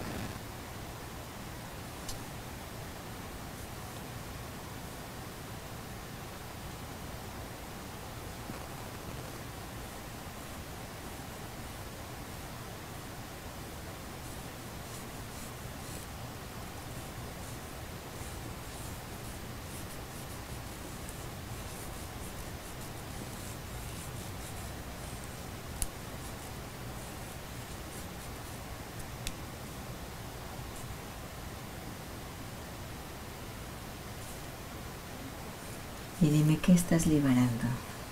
Y dime qué estás liberando.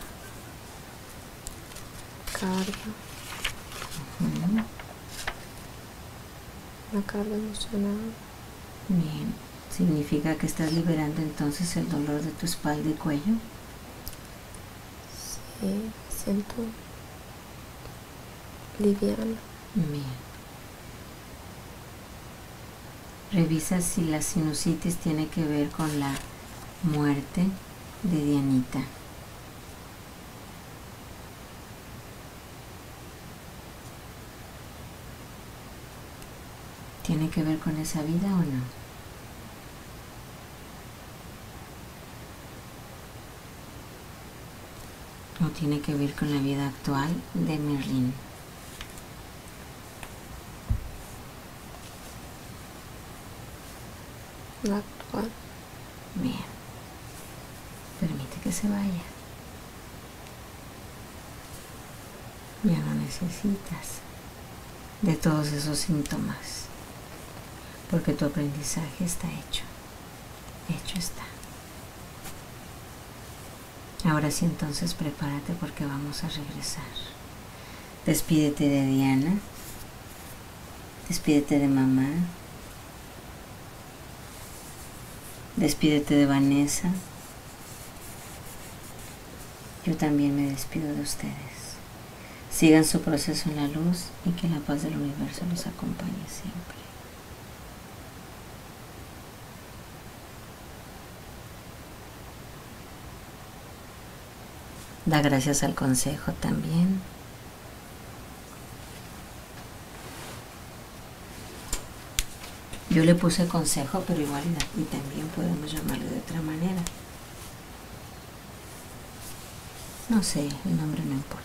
Carga. Uh-huh. Una carga emocional. Bien. ¿Significa que estás liberando entonces el dolor de tu espalda y cuello? Sí, me siento liviana. Bien. Revisa si la sinusitis tiene que ver con la muerte de Dianita. ¿Tiene que ver con esa vida o no? ¿O tiene que ver con la vida actual de Merlín? La actual. Bien. Permite que se vaya. Ya no necesitas de todos esos síntomas, porque tu aprendizaje está hecho. Hecho está. Ahora sí, entonces prepárate porque vamos a regresar. Despídete de Diana. Despídete de mamá. Despídete de Vanessa. Yo también me despido de ustedes. Sigan su proceso en la luz y que la paz del universo los acompañe siempre. Da gracias al consejo también. Yo le puse consejo, pero igual y también podemos llamarlo de otra manera. No sé, el nombre no importa.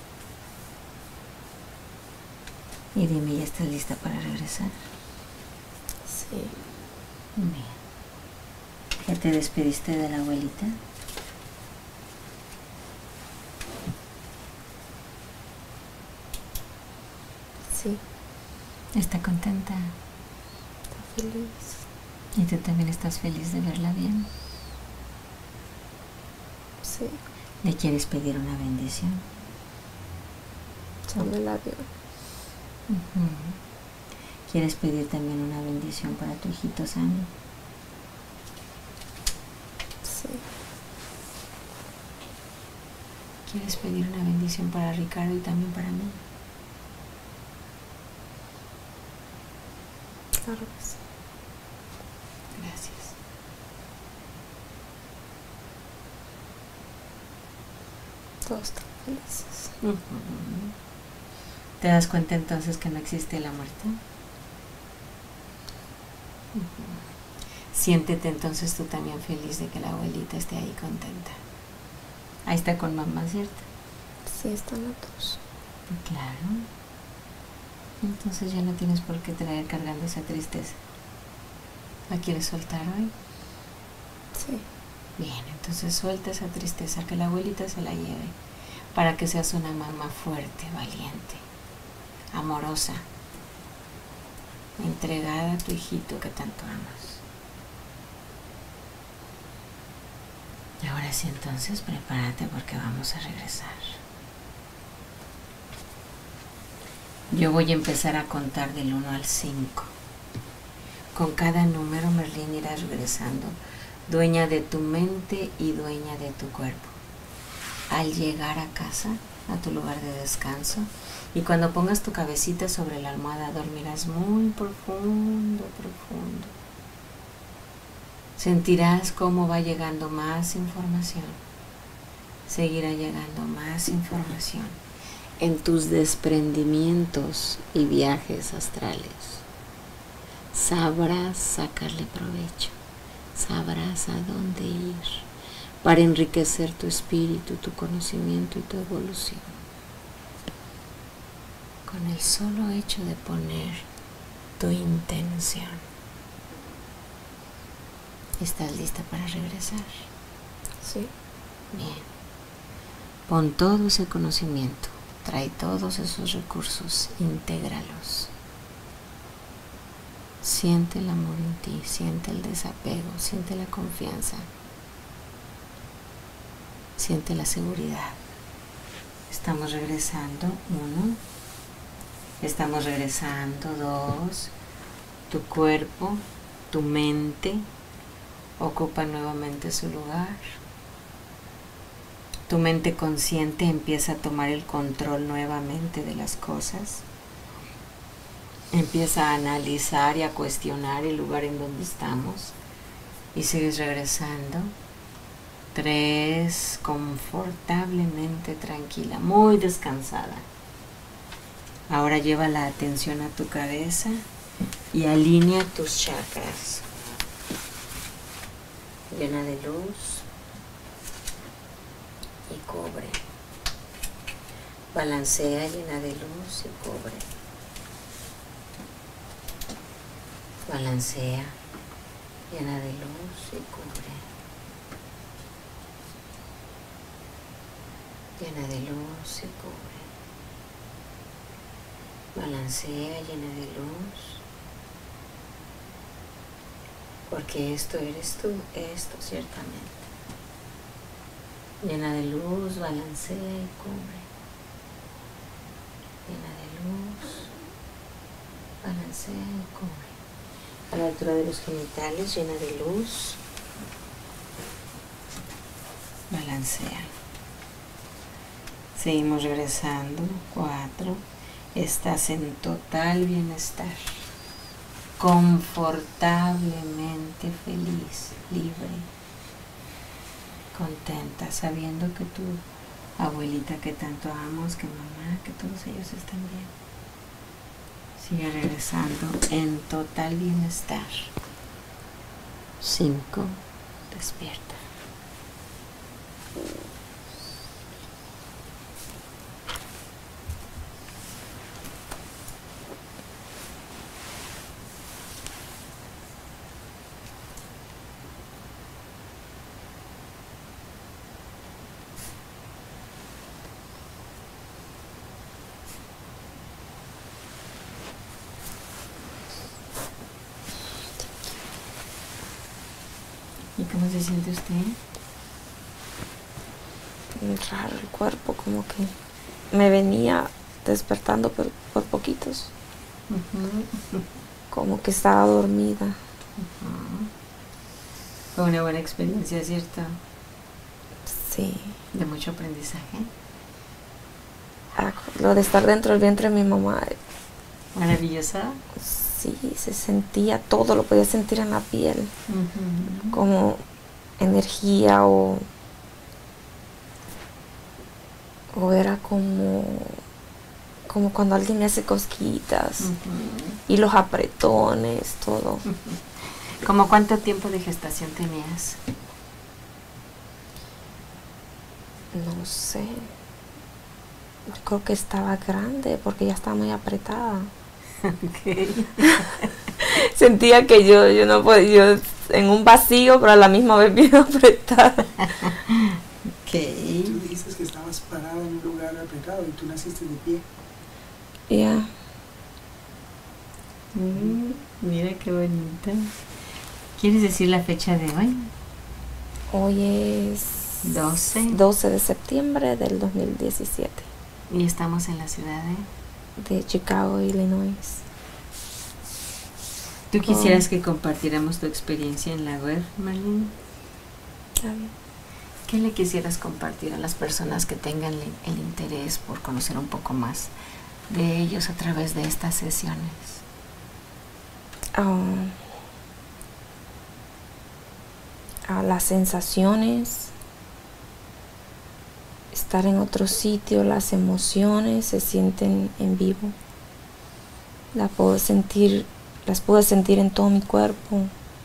Y dime, ¿ya estás lista para regresar? Sí. Bien. ¿Ya te despediste de la abuelita? Sí. ¿Está contenta? Está feliz. ¿Y tú también estás feliz de verla bien? Sí. ¿Le quieres pedir una bendición? Ya me la dio. Uh-huh. ¿Quieres pedir también una bendición para tu hijito Sammy? Sí. ¿Quieres pedir una bendición para Ricardo y también para mí? Claro que sí. Gracias. Todos están felices. Uh-huh. ¿Te das cuenta entonces que no existe la muerte? Uh-huh. Siéntete entonces tú también feliz de que la abuelita esté ahí contenta. Ahí está con mamá, ¿cierto? Sí, están los dos. Claro. Entonces ya no tienes por qué traer cargando esa tristeza. ¿La quieres soltar hoy? Sí. Bien, entonces suelta esa tristeza, que la abuelita se la lleve, para que seas una mamá fuerte, valiente, amorosa, entregada a tu hijito que tanto amas. Y ahora sí, entonces prepárate porque vamos a regresar. Yo voy a empezar a contar del uno al cinco. Con cada número, Merlín, irás regresando, dueña de tu mente y dueña de tu cuerpo. Al llegar a casa, a tu lugar de descanso, y cuando pongas tu cabecita sobre la almohada, dormirás muy profundo, profundo. Sentirás cómo va llegando más información. Seguirá llegando más información en tus desprendimientos y viajes astrales. Sabrás sacarle provecho, sabrás a dónde ir para enriquecer tu espíritu, tu conocimiento y tu evolución. Con el solo hecho de poner tu intención. ¿Estás lista para regresar? Sí. Bien. Pon todo ese conocimiento, trae todos esos recursos, intégralos. Siente el amor en ti, siente el desapego, siente la confianza, siente la seguridad. Estamos regresando, uno. Estamos regresando, dos. Tu cuerpo, tu mente ocupa nuevamente su lugar. Tu mente consciente empieza a tomar el control nuevamente de las cosas. Empieza a analizar y a cuestionar el lugar en donde estamos. Y sigues regresando. Tres, confortablemente tranquila, muy descansada. Ahora lleva la atención a tu cabeza y alinea tus chakras. Llena de luz y cubre. Balancea, llena de luz y cubre. Balancea, llena de luz y cubre. Llena de luz y cubre. Balancea, llena de luz. Porque esto eres tú, esto ciertamente. Llena de luz, balancea y cubre. Llena de luz, balancea y cubre. A la altura de los genitales, llena de luz, balancea. Seguimos regresando. Cuatro. Estás en total bienestar, confortablemente feliz, libre, contenta, sabiendo que tu abuelita que tanto amos, que mamá, que todos ellos están bien. Sigue regresando en total bienestar. Cinco, despierta. ¿Y cómo se siente usted? Raro el cuerpo, como que me venía despertando por, por poquitos. Uh-huh. Como que estaba dormida. Uh-huh. Fue una buena experiencia, ¿cierto? Sí. De mucho aprendizaje. Ah, lo de estar dentro del vientre de mi mamá. Maravillosa. Sí, se sentía todo, lo podía sentir en la piel. Uh-huh. Como energía o... O era como... Como cuando alguien me hace cosquillas. Uh-huh. Y los apretones, todo. Uh-huh. ¿Cómo cuánto tiempo de gestación tenías? No sé. Yo creo que estaba grande porque ya estaba muy apretada. Okay. Sentía que yo, yo no podía, yo en un vacío, pero a la misma vez bien apretada. Okay. Tú dijiste que estabas parada en un lugar apretado y tú naciste de pie. Ya. Yeah. Mm, mira qué bonita. ¿Quieres decir la fecha de hoy? Hoy es doce. doce de septiembre del dos mil diecisiete. Y estamos en la ciudad de... de Chicago, Illinois. ¿Tú quisieras oh. que compartiéramos tu experiencia en la web, Marlene? Está bien. ¿Qué le quisieras compartir a las personas que tengan el interés por conocer un poco más de ellos a través de estas sesiones? Oh. Oh, las sensaciones, estar en otro sitio, las emociones se sienten en vivo. La puedo sentir, las puedo sentir en todo mi cuerpo.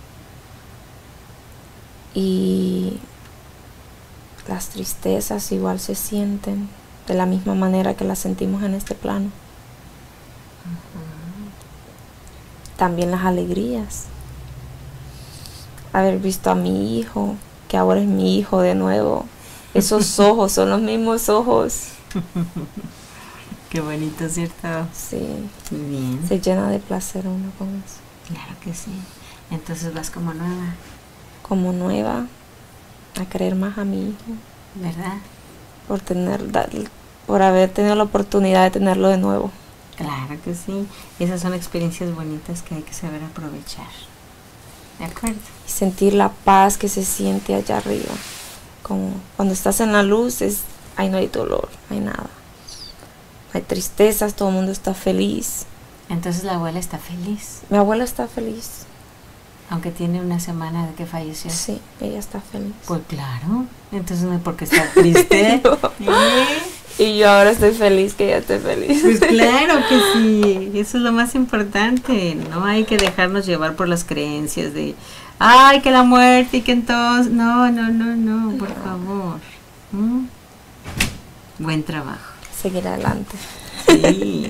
Y las tristezas igual se sienten de la misma manera que las sentimos en este plano. Uh-huh. También las alegrías. Haber visto a mi hijo, que ahora es mi hijo de nuevo. Esos ojos son los mismos ojos. Qué bonito, ¿cierto? Sí. Muy bien. Se llena de placer uno con eso. Claro que sí. Entonces vas como nueva. Como nueva, a querer más a mi hijo. ¿Verdad? Por tener, por haber tenido la oportunidad de tenerlo de nuevo. Claro que sí. Esas son experiencias bonitas que hay que saber aprovechar. ¿De acuerdo? Y sentir la paz que se siente allá arriba. Como cuando estás en la luz, es, ahí no hay dolor, no hay nada. No hay tristezas, todo el mundo está feliz. Entonces la abuela está feliz. Mi abuela está feliz. Aunque tiene una semana de que falleció. Sí, ella está feliz. Pues claro. Entonces no hay por qué estar triste. No. ¿Eh? Y yo ahora estoy feliz que ella esté feliz. Pues claro que sí. Eso es lo más importante. No hay que dejarnos llevar por las creencias de, ay, que la muerte y que entonces... No, no, no, no, por no. favor. ¿Mm? Buen trabajo. Seguir adelante. Sí.